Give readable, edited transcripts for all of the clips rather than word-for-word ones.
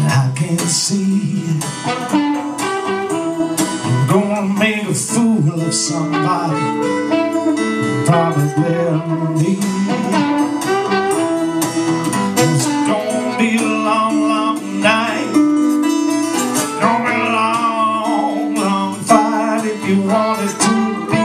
I can see I'm gonna make a fool of somebody, probably me. It's gonna be a long, long night. Gonna be a long, long fight if you want it to be.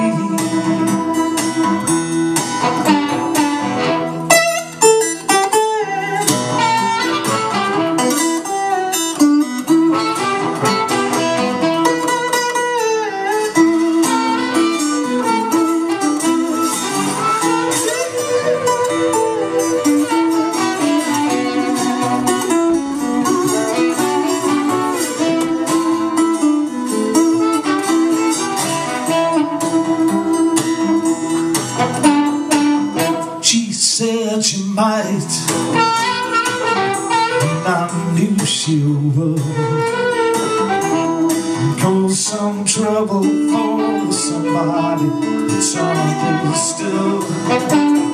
Said she might, and I knew she would, cause some trouble for somebody that's understood.